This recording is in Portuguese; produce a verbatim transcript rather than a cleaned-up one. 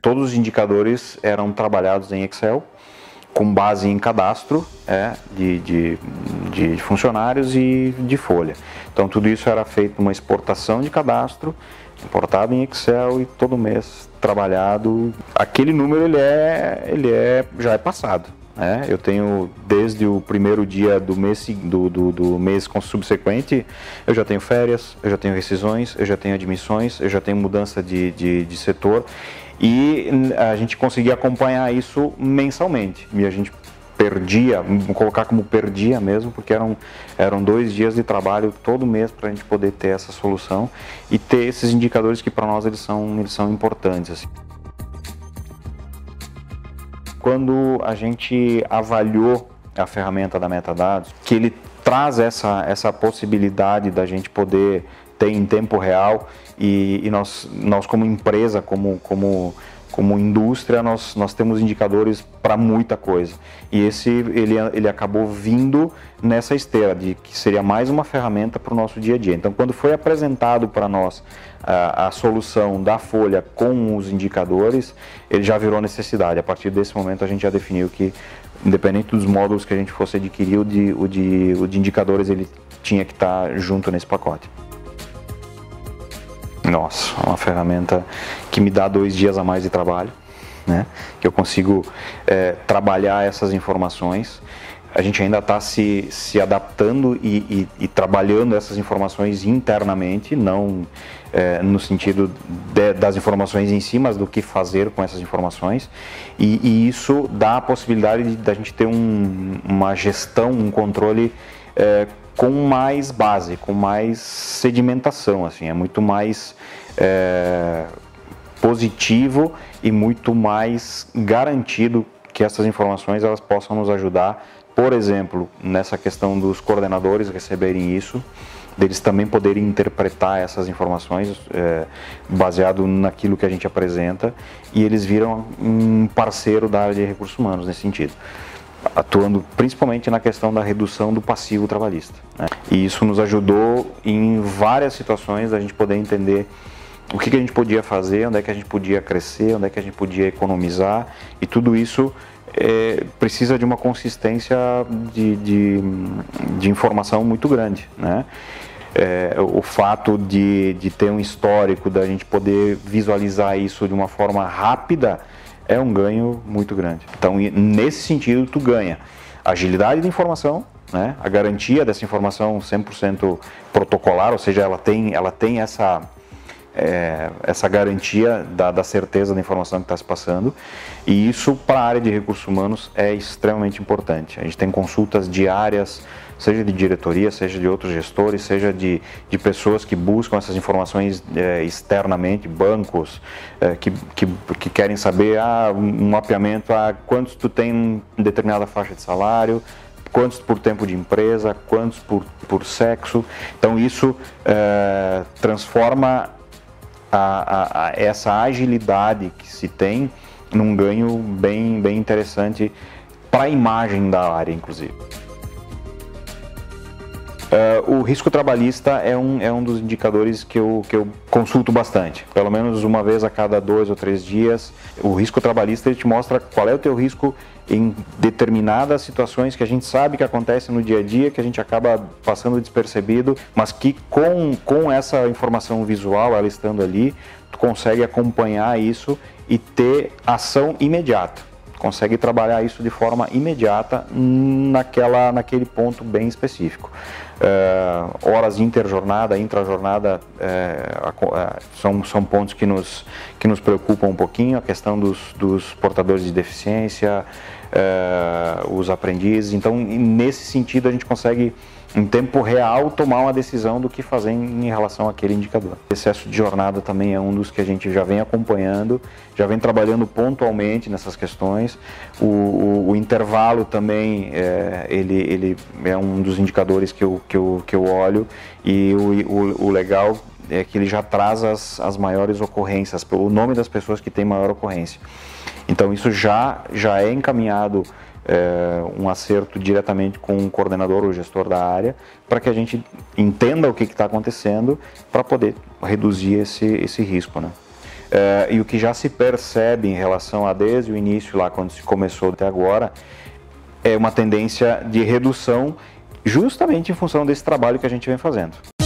todos os indicadores eram trabalhados em Excel, com base em cadastro é, de, de, de funcionários e de folha. Então tudo isso era feito uma exportação de cadastro, importado em Excel e todo mês trabalhado. Aquele número ele é, ele é, já é passado. Né? Eu tenho desde o primeiro dia do mês, do, do, do mês subsequente, eu já tenho férias, eu já tenho rescisões, eu já tenho admissões, eu já tenho mudança de, de, de setor. E a gente conseguia acompanhar isso mensalmente. E a gente perdia, vou colocar como perdia mesmo, porque eram, eram dois dias de trabalho todo mês para a gente poder ter essa solução e ter esses indicadores que para nós eles são, eles são importantes. Assim. Quando a gente avaliou a ferramenta da Metadados, que ele traz essa, essa possibilidade da gente poder ter em tempo real e, e nós, nós como empresa, como, como, como indústria, nós, nós temos indicadores para muita coisa. E esse ele, ele acabou vindo nessa esteira de que seria mais uma ferramenta para o nosso dia a dia. Então, quando foi apresentado para nós a, a solução da folha com os indicadores, ele já virou necessidade. A partir desse momento, a gente já definiu que, independente dos módulos que a gente fosse adquirir, o de, o de, o de indicadores ele tinha que estar junto nesse pacote. Nossa, é uma ferramenta que me dá dois dias a mais de trabalho, né? Que eu consigo é, trabalhar essas informações. A gente ainda está se, se adaptando e, e, e trabalhando essas informações internamente, não é, no sentido de, das informações em si, mas do que fazer com essas informações. E, e isso dá a possibilidade da gente ter um, uma gestão, um controle é, com mais base, com mais sedimentação, assim, é muito mais é, positivo e muito mais garantido que essas informações elas possam nos ajudar, por exemplo, nessa questão dos coordenadores receberem isso, deles também poderem interpretar essas informações é, baseado naquilo que a gente apresenta e eles viram um parceiro da área de recursos humanos nesse sentido, atuando principalmente na questão da redução do passivo trabalhista. Né? E isso nos ajudou em várias situações a gente poder entender o que, que a gente podia fazer, onde é que a gente podia crescer, onde é que a gente podia economizar, e tudo isso é, precisa de uma consistência de, de, de informação muito grande. Né? É, o fato de, de ter um histórico, da gente poder visualizar isso de uma forma rápida, é um ganho muito grande. Então, nesse sentido, tu ganha agilidade de informação, né? A garantia dessa informação cem por cento protocolar, ou seja, ela tem, ela tem essa, é, essa garantia da, da certeza da informação que está se passando, e isso para a área de recursos humanos é extremamente importante. A gente tem consultas diárias, seja de diretoria, seja de outros gestores, seja de, de pessoas que buscam essas informações é, externamente, bancos, é, que, que, que querem saber ah, um mapeamento, ah, quantos tu tem em determinada faixa de salário, quantos por tempo de empresa, quantos por, por sexo. Então isso é, transforma a, a, a essa agilidade que se tem num ganho bem, bem interessante para a imagem da área, inclusive. Uh, o risco trabalhista é um, é um dos indicadores que eu, que eu consulto bastante, pelo menos uma vez a cada dois ou três dias. O risco trabalhista ele te mostra qual é o teu risco em determinadas situações que a gente sabe que acontecem no dia a dia, que a gente acaba passando despercebido, mas que com, com essa informação visual, ela estando ali, tu consegue acompanhar isso e ter ação imediata. Consegue trabalhar isso de forma imediata naquela, naquele ponto bem específico. Uh, horas interjornada, intrajornada uh, são, são pontos que nos, que nos preocupam um pouquinho, a questão dos, dos portadores de deficiência, uh, os aprendizes. Então, nesse sentido, a gente consegue, em tempo real, tomar uma decisão do que fazer em, em relação àquele indicador. O excesso de jornada também é um dos que a gente já vem acompanhando, já vem trabalhando pontualmente nessas questões. O, o, o intervalo também, é, ele, ele é um dos indicadores que eu, que eu, que eu olho, e o, o, o legal é que ele já traz as, as maiores ocorrências, o nome das pessoas que têm maior ocorrência. Então isso já, já é encaminhado É, um acerto diretamente com o coordenador ou gestor da área, para que a gente entenda o que está acontecendo, para poder reduzir esse, esse risco. Né? é, e o que já se percebe em relação a desde o início, lá quando se começou até agora, é uma tendência de redução justamente em função desse trabalho que a gente vem fazendo.